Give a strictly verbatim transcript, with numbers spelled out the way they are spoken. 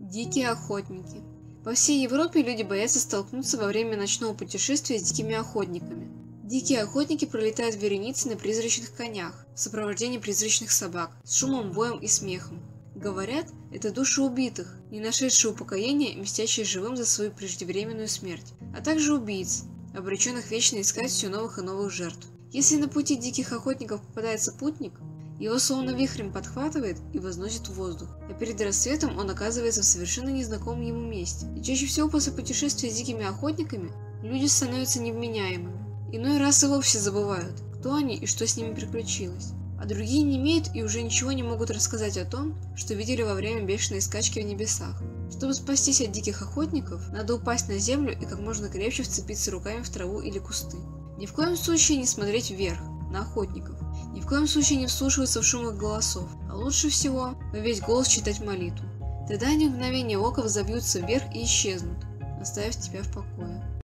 Дикие охотники. По всей Европе люди боятся столкнуться во время ночного путешествия с дикими охотниками. Дикие охотники пролетают вереницей на призрачных конях, в сопровождении призрачных собак, с шумом, воем и смехом. Говорят, это души убитых, не нашедшие упокоения и мстящие живым за свою преждевременную смерть, а также убийц, обреченных вечно искать все новых и новых жертв. Если на пути диких охотников попадается путник, его словно вихрем подхватывает и возносит в воздух, а перед рассветом он оказывается в совершенно незнакомом ему месте. И чаще всего после путешествия с дикими охотниками люди становятся невменяемыми. Иной раз и вовсе забывают, кто они и что с ними приключилось. А другие не имеют и уже ничего не могут рассказать о том, что видели во время бешеной скачки в небесах. Чтобы спастись от диких охотников, надо упасть на землю и как можно крепче вцепиться руками в траву или кусты. Ни в коем случае не смотреть вверх, на охотников. Ни в коем случае не вслушиваться в шум их голосов, а лучше всего во весь голос читать молитву. Тогда они в мгновение ока взобьются вверх и исчезнут, оставив тебя в покое.